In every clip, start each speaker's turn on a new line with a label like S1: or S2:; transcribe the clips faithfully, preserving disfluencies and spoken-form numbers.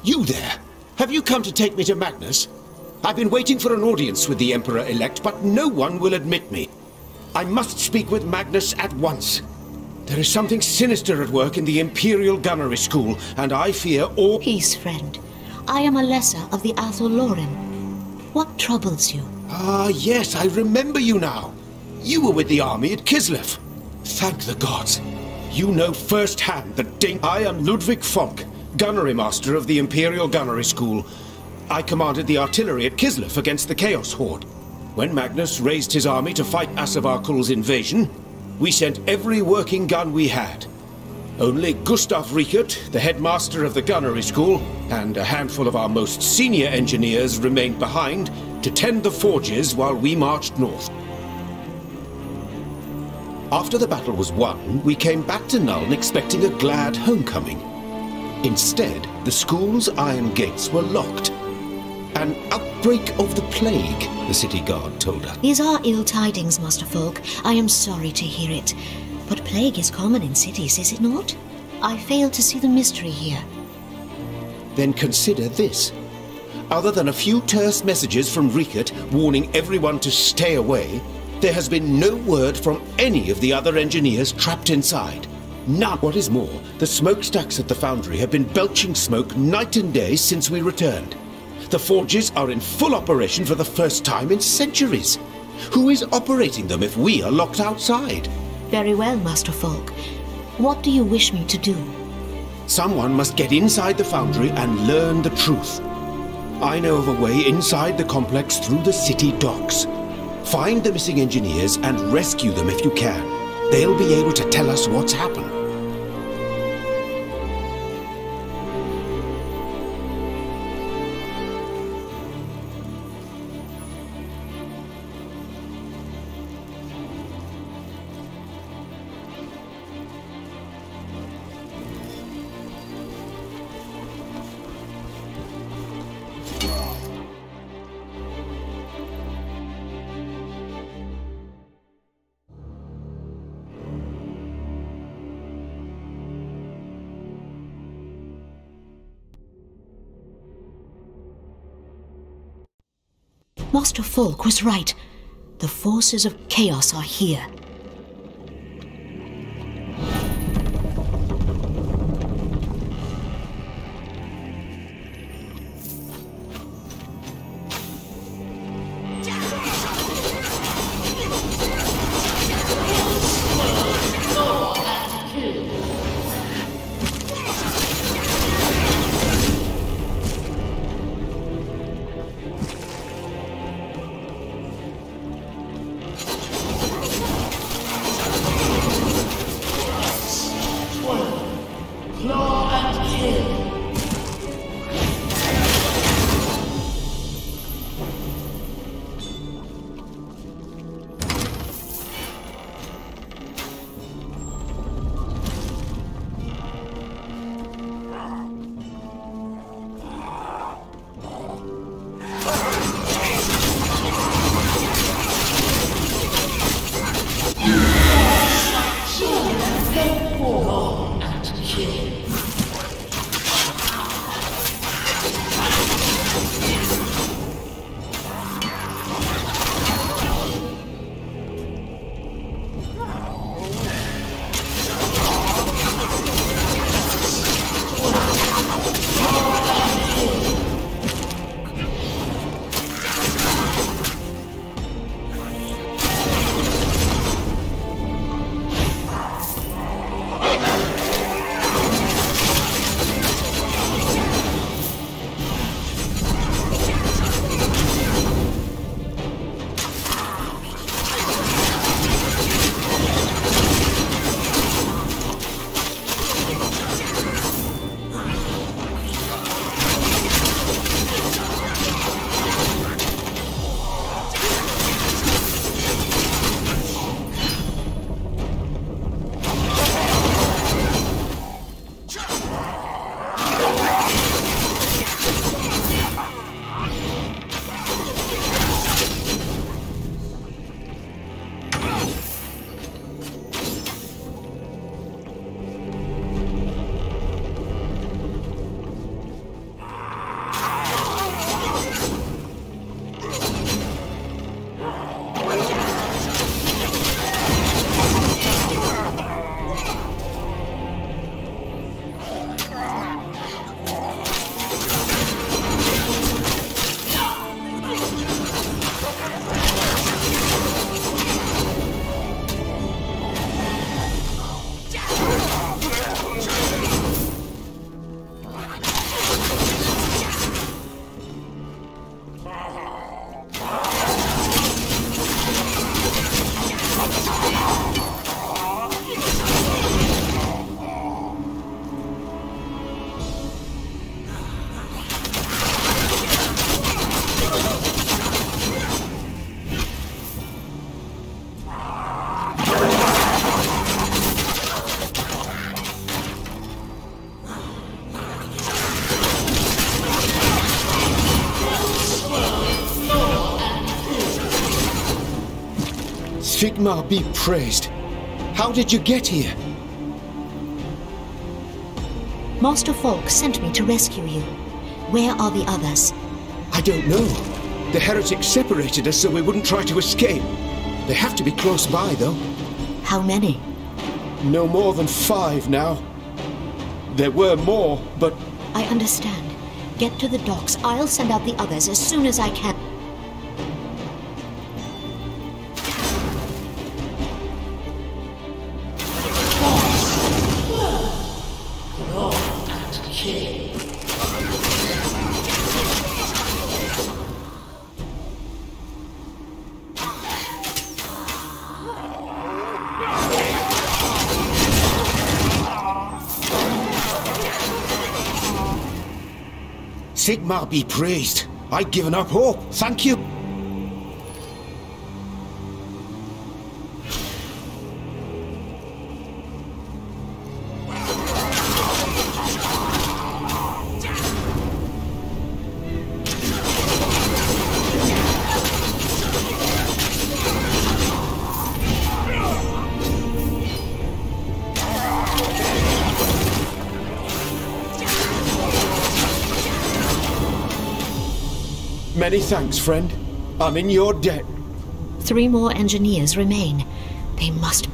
S1: You there! Have you come to take me to Magnus? I've been waiting for an audience with the Emperor-elect, but no one will admit me. I must speak with Magnus at once. There is something sinister at work in the Imperial Gunnery School, and I fear all—
S2: Peace, friend. I am Alessa of the Athel Loren. What troubles you?
S1: Ah, yes, I remember you now. You were with the army at Kislev. Thank the gods. You know firsthand the dang— I am Ludwig Falk, Gunnery Master of the Imperial Gunnery School. I commanded the artillery at Kislev against the Chaos Horde. When Magnus raised his army to fight Asavarkul's invasion, we sent every working gun we had. Only Gustav Riekert, the headmaster of the Gunnery School, and a handful of our most senior engineers remained behind to tend the forges while we marched north. After the battle was won, we came back to Nuln expecting a glad homecoming. Instead, the school's iron gates were locked. An outbreak of the plague, the city guard told us.
S2: These are ill tidings, Master Falk. I am sorry to hear it. But plague is common in cities, is it not? I fail to see the mystery here.
S1: Then consider this. Other than a few terse messages from Riekert warning everyone to stay away, there has been no word from any of the other engineers trapped inside. None. What is more, the smokestacks at the foundry have been belching smoke night and day since we returned. The forges are in full operation for the first time in centuries. Who is operating them if we are locked outside?
S2: Very well, Master Falk. What do you wish me to do?
S1: Someone must get inside the foundry and learn the truth. I know of a way inside the complex through the city docks. Find the missing engineers and rescue them if you can. They'll be able to tell us what's happened.
S2: Master Falk was right. The forces of chaos are here.
S1: Sigmar be praised. How did you get here?
S2: Master Falk sent me to rescue you. Where are the others?
S1: I don't know. The heretics separated us so we wouldn't try to escape. They have to be close by, though.
S2: How many?
S1: No more than five now. There were more, but...
S2: I understand. Get to the docks. I'll send out the others as soon as I can.
S1: Sigmar be praised. I'd given up hope. Thank you. Many thanks, friend. I'm in your debt.
S2: Three more engineers remain. They must...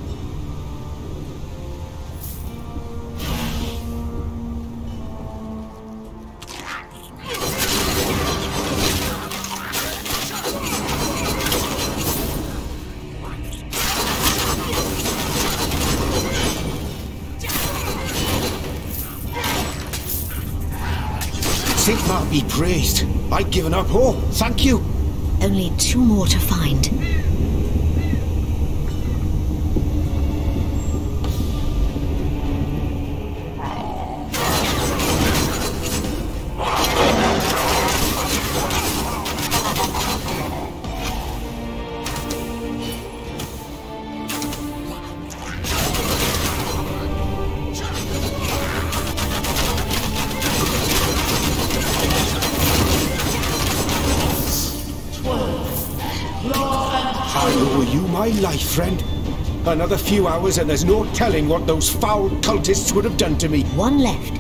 S1: Sigmar be praised. I'd given up hope. Thank you.
S2: Only two more to find.
S1: I owe you my life, friend. Another few hours and there's no telling what those foul cultists would have done to me.
S2: One left.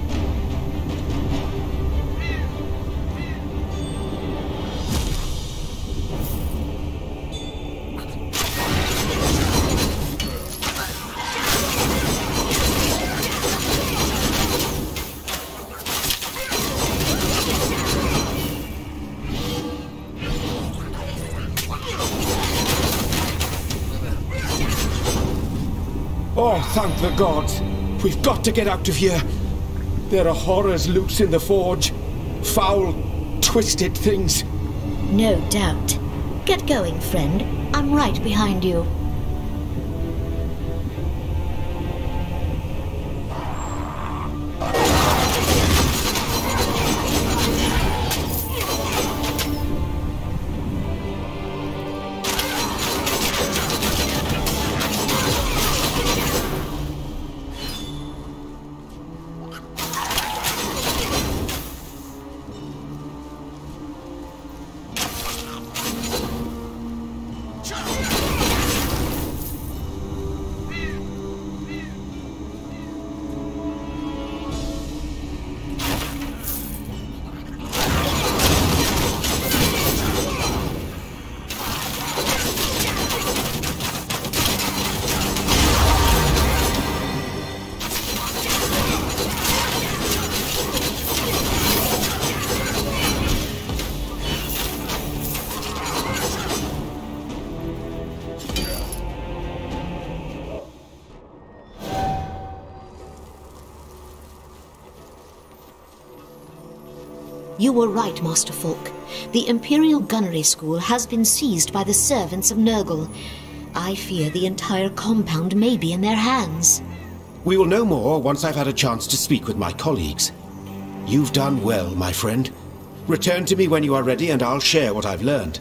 S1: Oh, thank the gods. We've got to get out of here. There are horrors loose in the forge. Foul, twisted things.
S2: No doubt. Get going, friend. I'm right behind you. You were right, Master Falk. The Imperial Gunnery School has been seized by the servants of Nurgle. I fear the entire compound may be in their hands.
S1: We will know more once I've had a chance to speak with my colleagues. You've done well, my friend. Return to me when you are ready and I'll share what I've learned.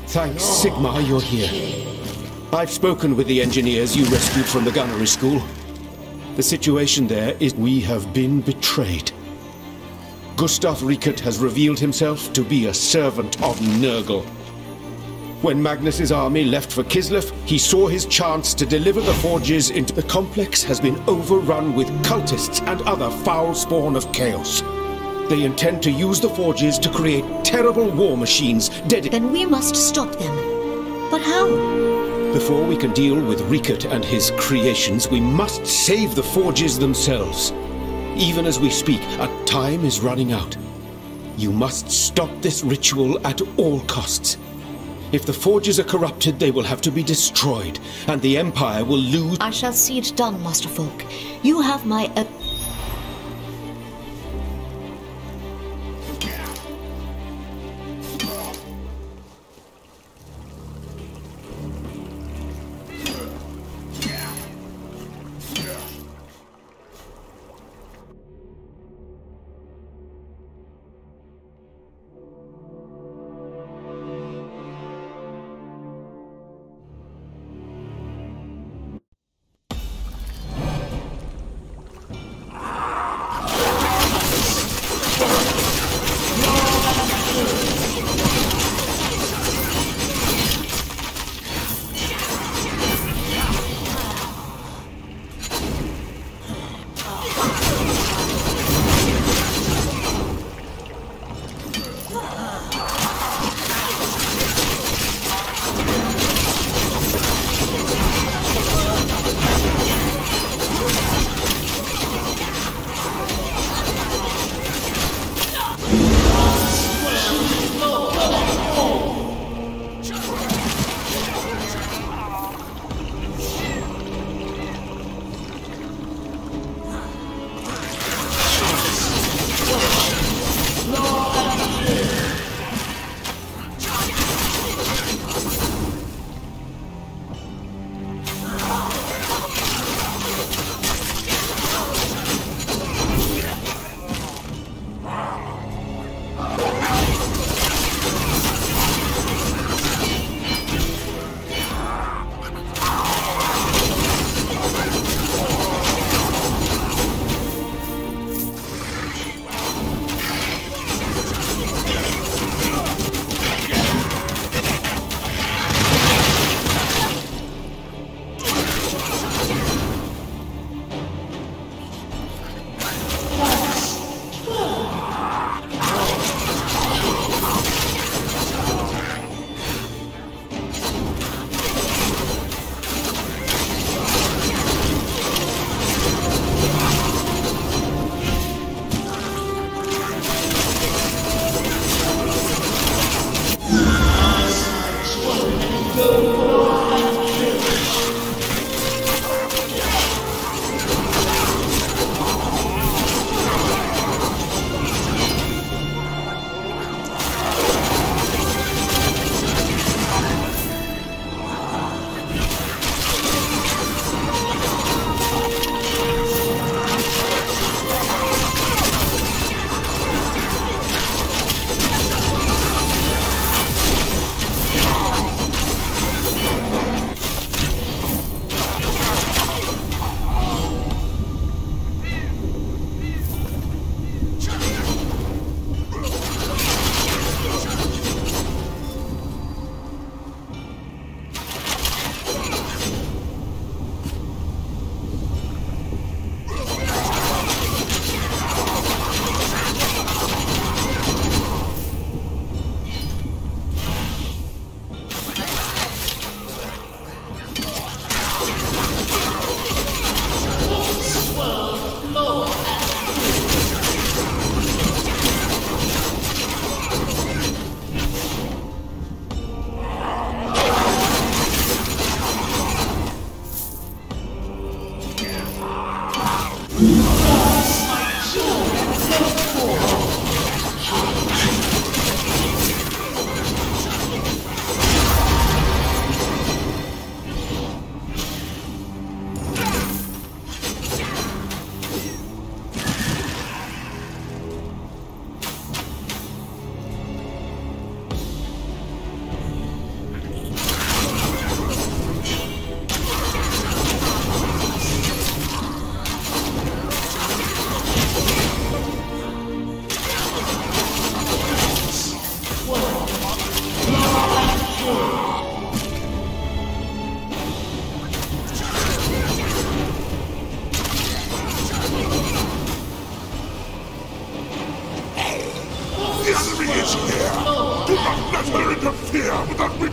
S1: Thanks, Sigmar, you're here. I've spoken with the engineers you rescued from the gunnery school. The situation there is we have been betrayed. Gustav Riekert has revealed himself to be a servant of Nurgle. When Magnus's army left for Kislev, he saw his chance to deliver the forges into the complex has been overrun with cultists and other foul spawn of chaos. They intend to use the forges to create terrible war machines dedicated.
S2: Then we must stop them. But how?
S1: Before we can deal with Riekert and his creations, we must save the forges themselves. Even as we speak, our time is running out. You must stop this ritual at all costs. If the forges are corrupted, they will have to be destroyed, and the Empire will lose.
S2: I shall see it done, Master Folk. You have my... Uh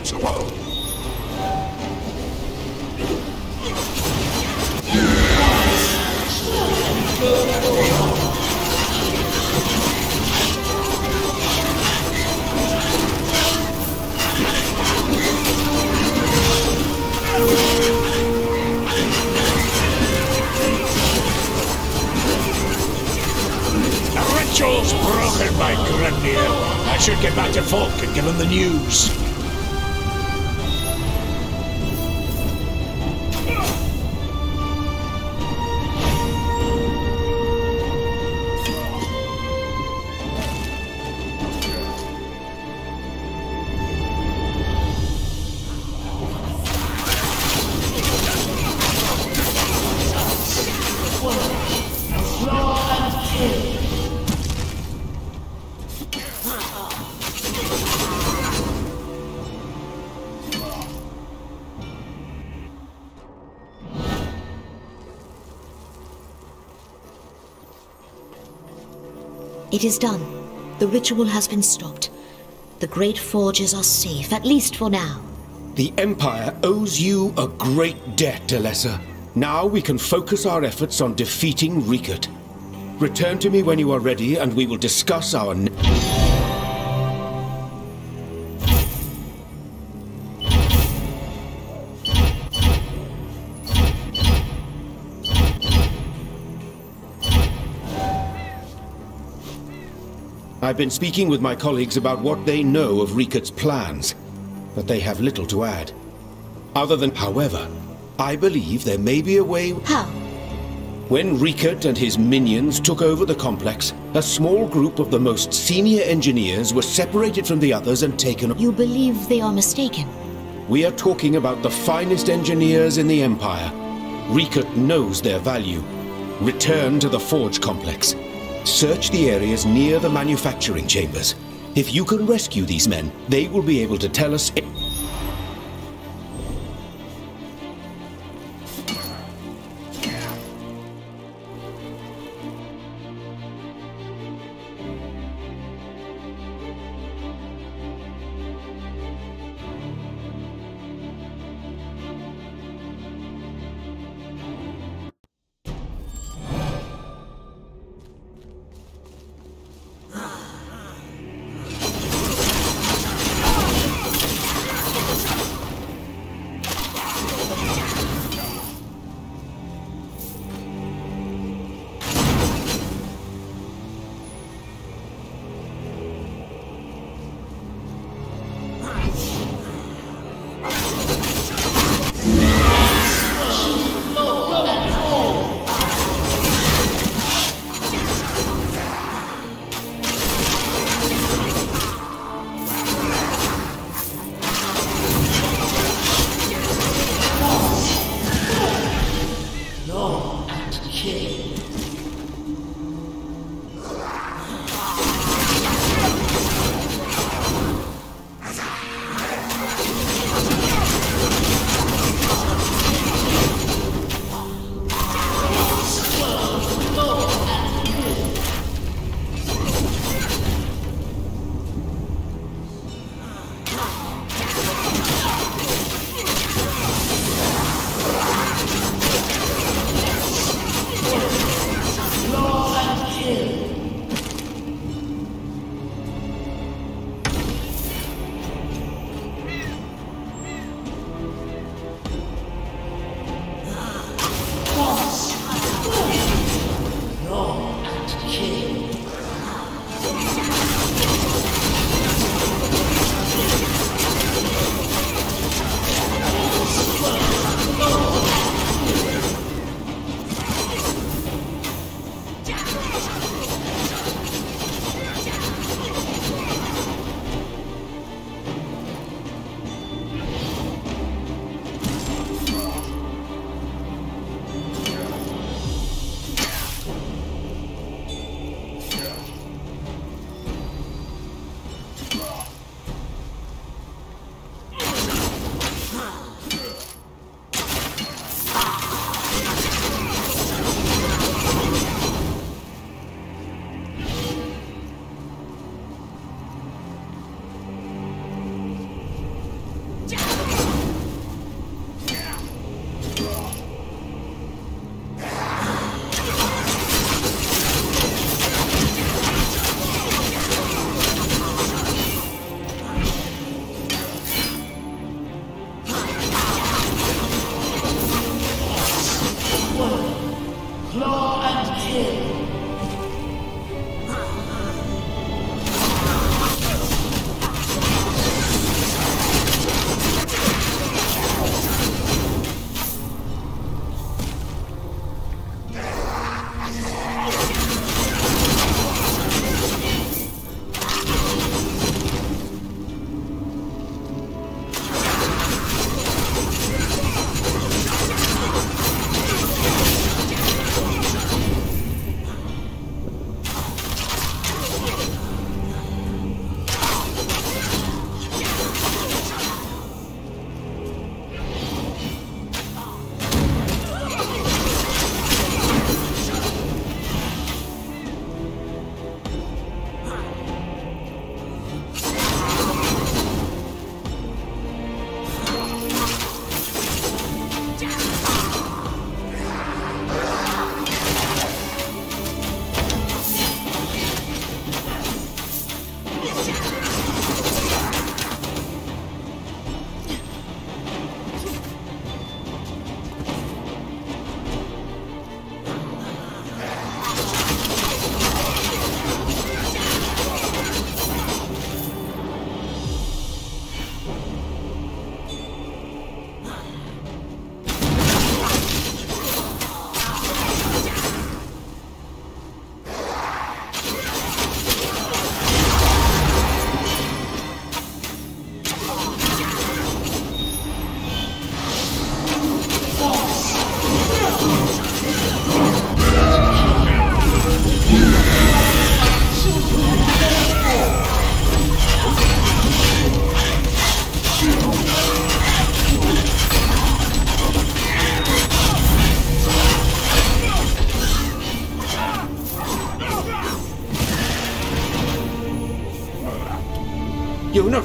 S1: impossible!
S3: Ritual's broken, my Grimnir. I should get back to Folk and give him the news.
S2: It is done. The ritual has been stopped. The Great Forges are safe, at least for now.
S1: The Empire owes you a great debt, Alessa. Now we can focus our efforts on defeating Rikard. Return to me when you are ready, and we will discuss our... I've been speaking with my colleagues about what they know of Rikard's plans, but they have little to add. Other than, however, I believe there may be a way...
S2: How?
S1: When Rikard and his minions took over the complex, a small group of the most senior engineers were separated from the others and taken...
S2: You believe they are mistaken?
S1: We are talking about the finest engineers in the Empire. Rikard knows their value. Return to the Forge complex. Search the areas near the manufacturing chambers. If you can rescue these men, they will be able to tell us...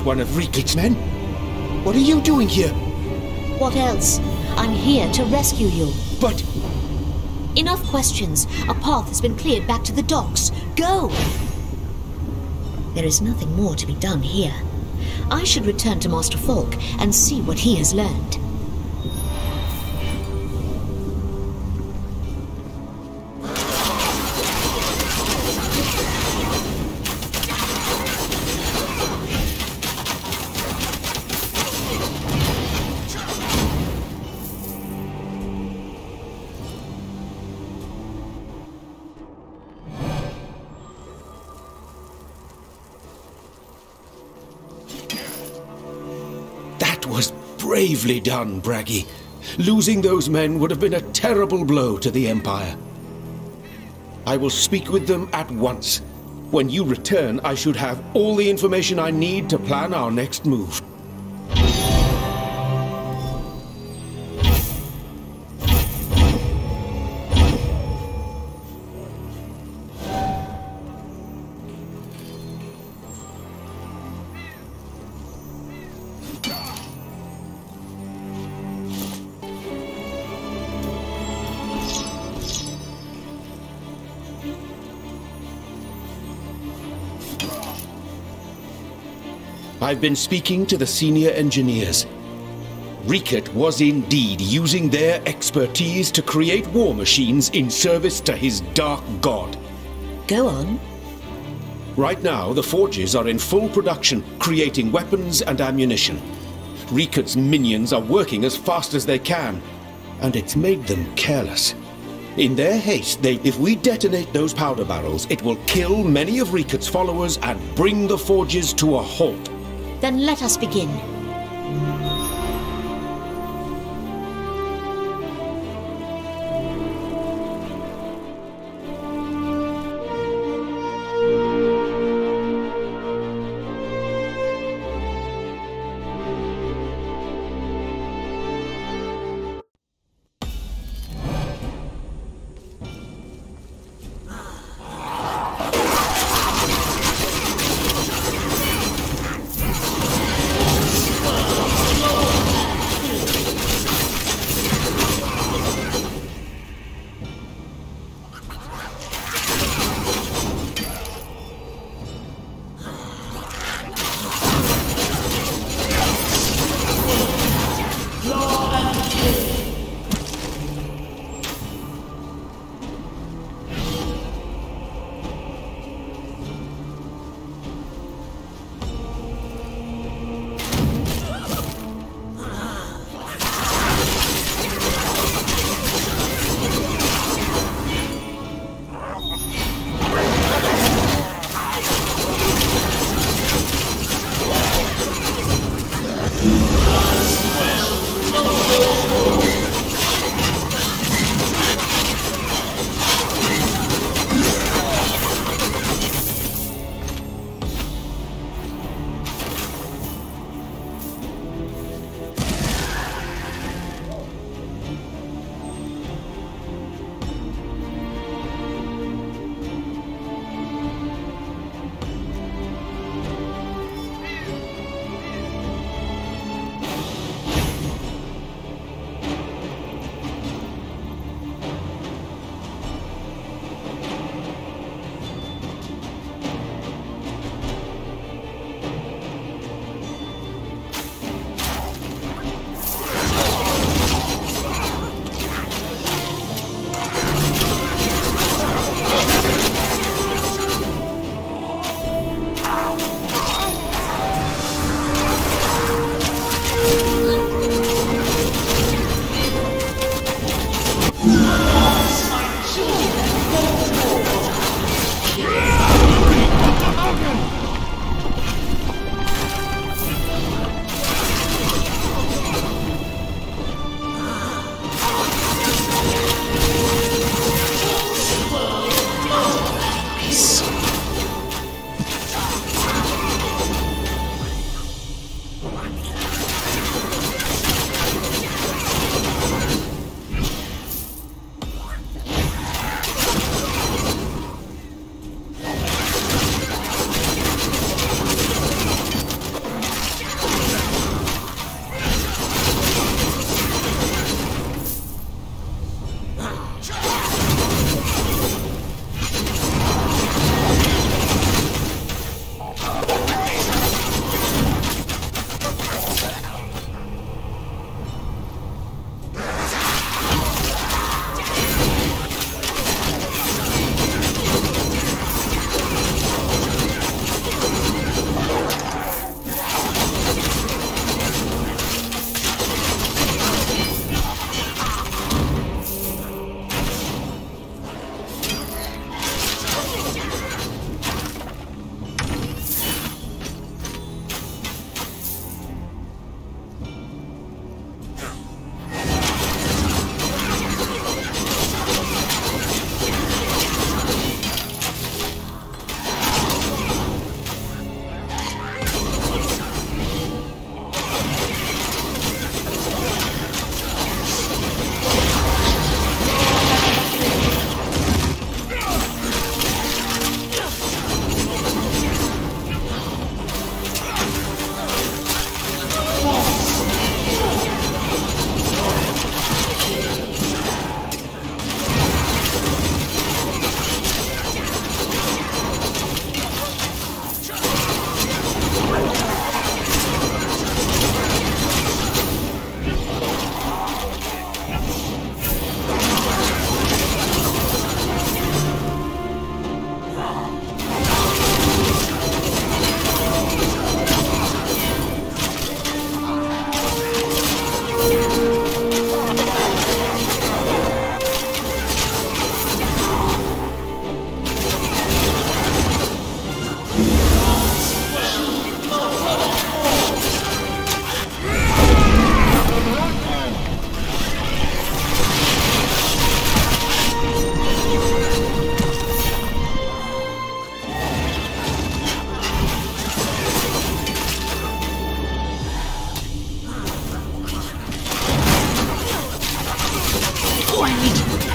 S1: not one of Rikit's men. What are you doing here?
S2: What else? I'm here to rescue you.
S1: But...
S2: Enough questions. A path has been cleared back to the docks. Go! There is nothing more to be done here. I should return to Master Falk and see what he has learned.
S1: Was bravely done, Bragi. Losing those men would have been a terrible blow to the Empire. I will speak with them at once. When you return, I should have all the information I need to plan our next move. I've been speaking to the senior engineers. Rikit was indeed using their expertise to create war machines in service to his dark god.
S2: Go on.
S1: Right now, the forges are in full production, creating weapons and ammunition. Rikit's minions are working as fast as they can, and it's made them careless. In their haste, they, if we detonate those powder barrels, it will kill many of Rikit's followers and bring the forges to a halt.
S2: Then let us begin.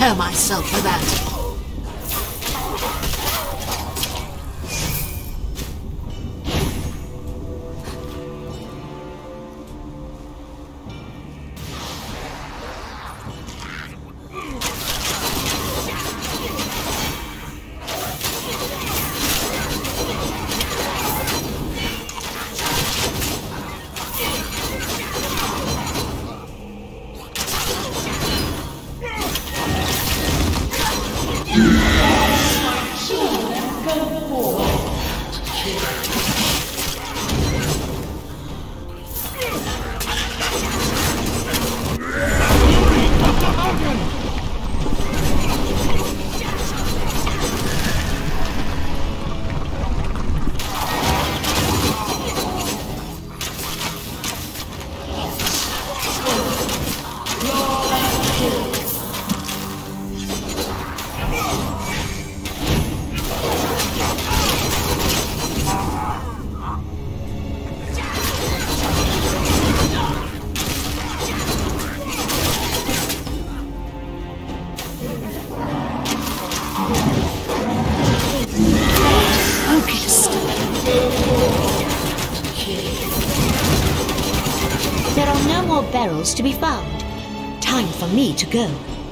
S4: prepare myself for that.
S2: There are no more barrels to be found. Time for me to go.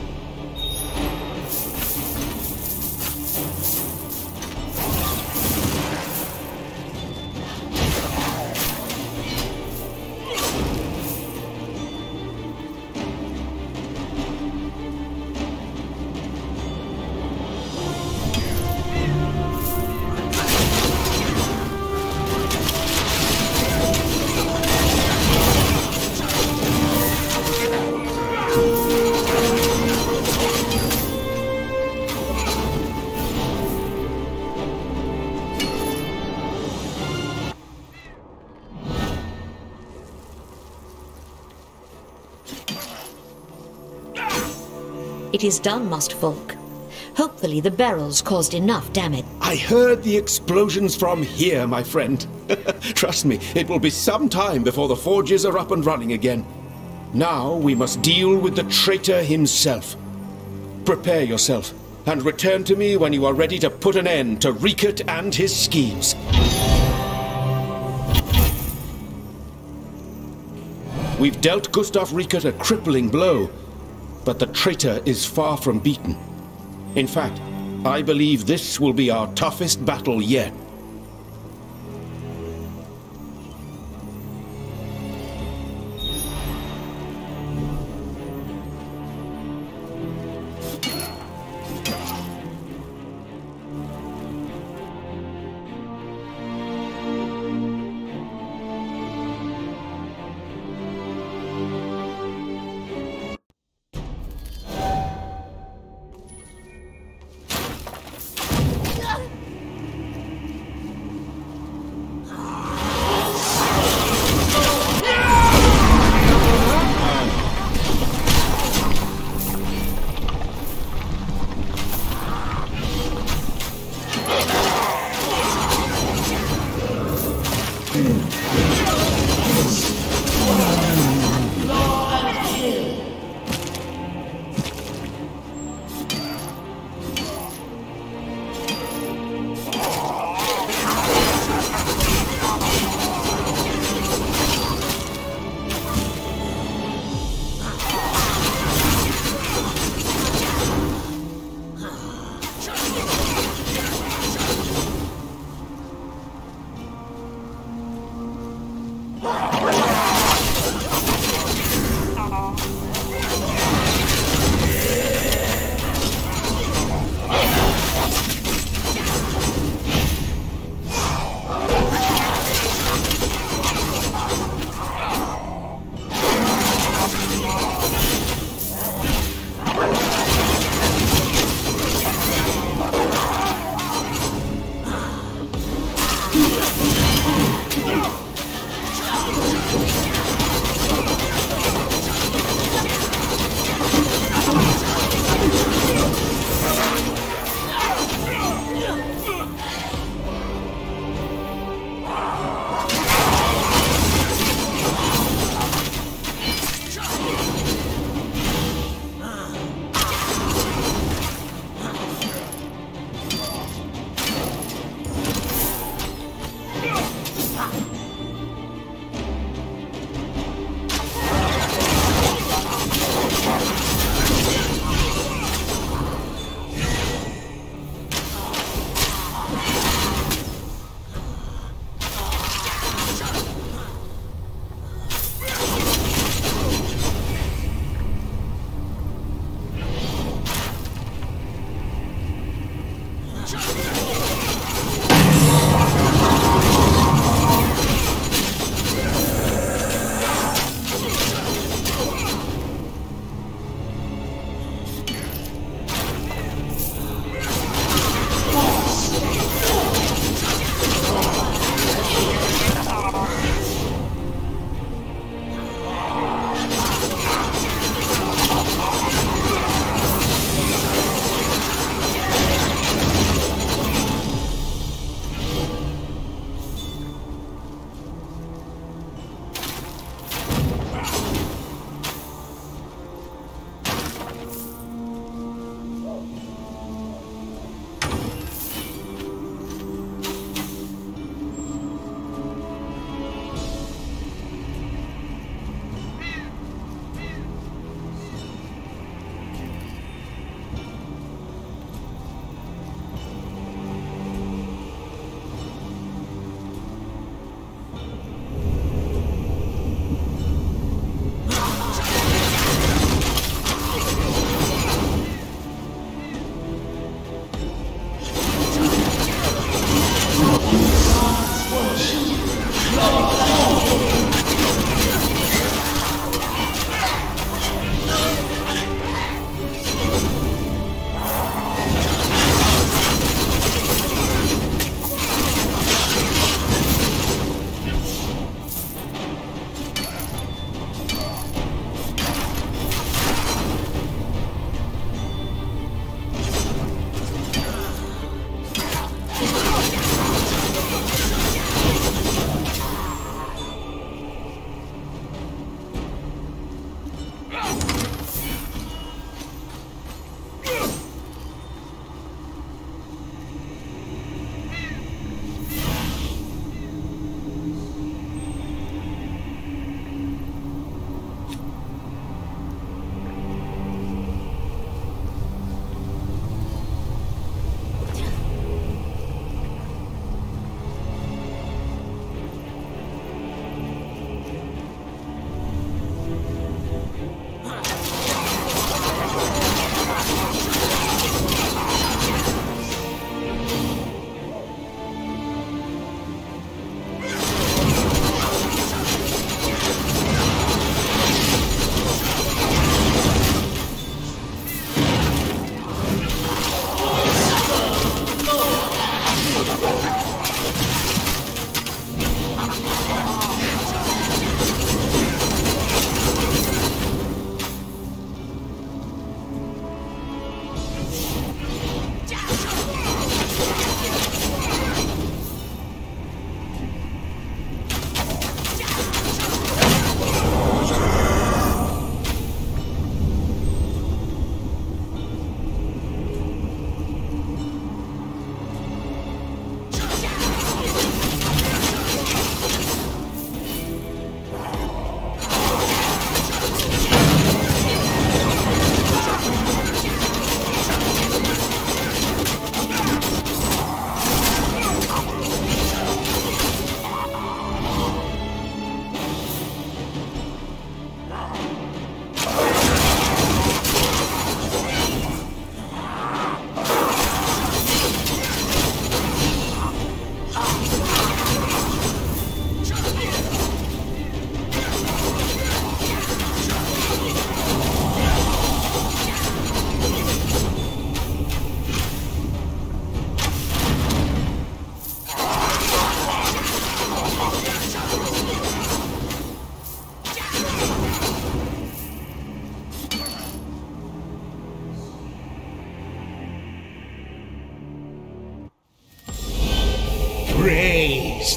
S2: It is done, Master Falk. Hopefully the barrels caused enough damage.
S1: I heard the explosions from here, my friend. Trust me, it will be some time before the forges are up and running again. Now we must deal with the traitor himself. Prepare yourself, and return to me when you are ready to put an end to Rikert and his schemes. We've dealt Gustav Rikert a crippling blow, but the traitor is far from beaten. In fact, I believe this will be our toughest battle yet.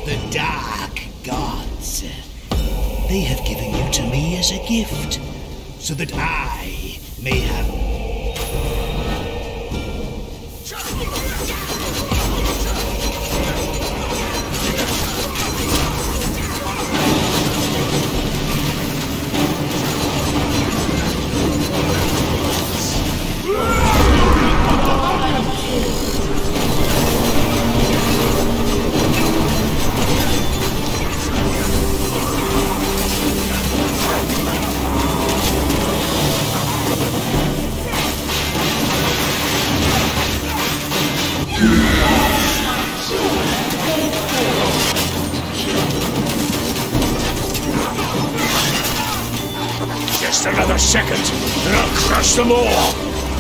S4: The Dark Gods. They have given you to me as a gift, so that I may have...
S3: Just another second, and I'll crush them all!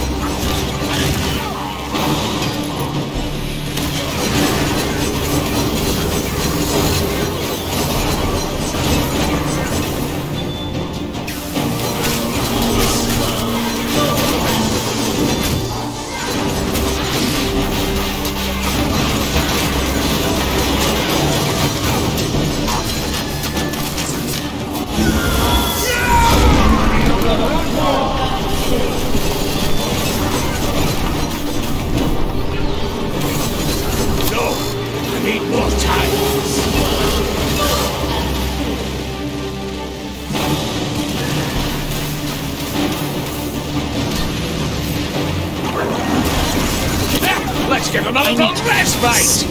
S3: Let's give him a little respite!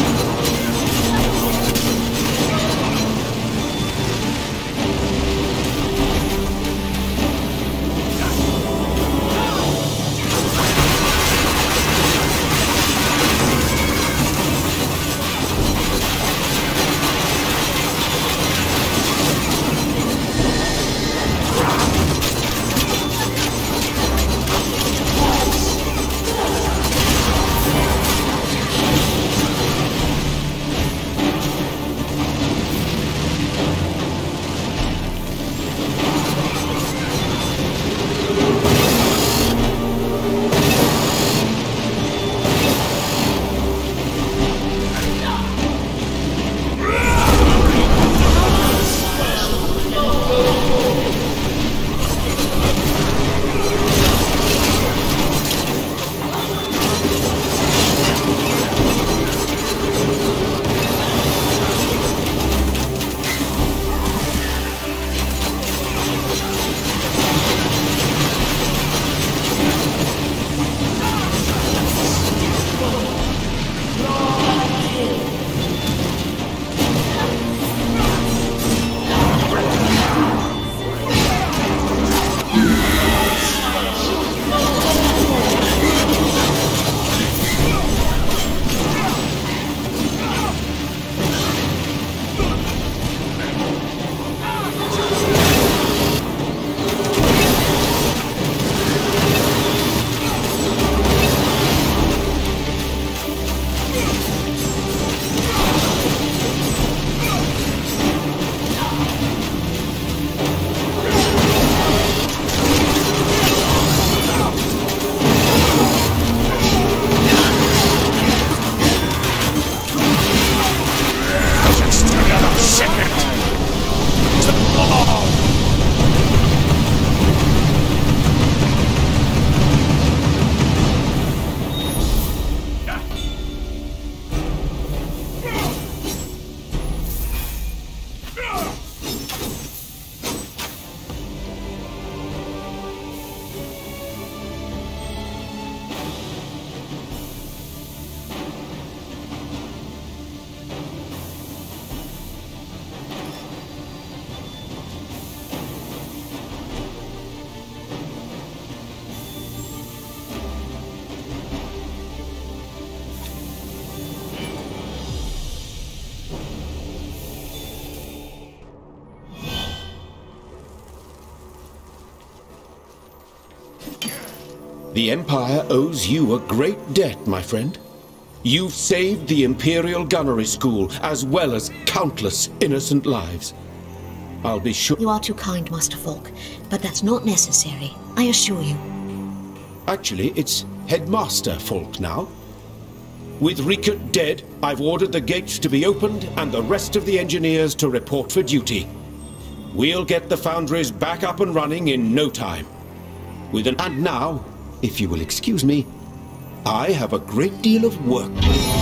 S1: The Empire owes you a great debt, my friend. You've saved the Imperial Gunnery School, as well as countless innocent lives. I'll be sure...
S2: You are too kind, Master Falk, but that's not necessary, I assure you.
S1: Actually, it's Headmaster Falk now. With Riekert dead, I've ordered the gates to be opened and the rest of the engineers to report for duty. We'll get the foundries back up and running in no time. With an... And now, if you will excuse me, I have a great deal of work.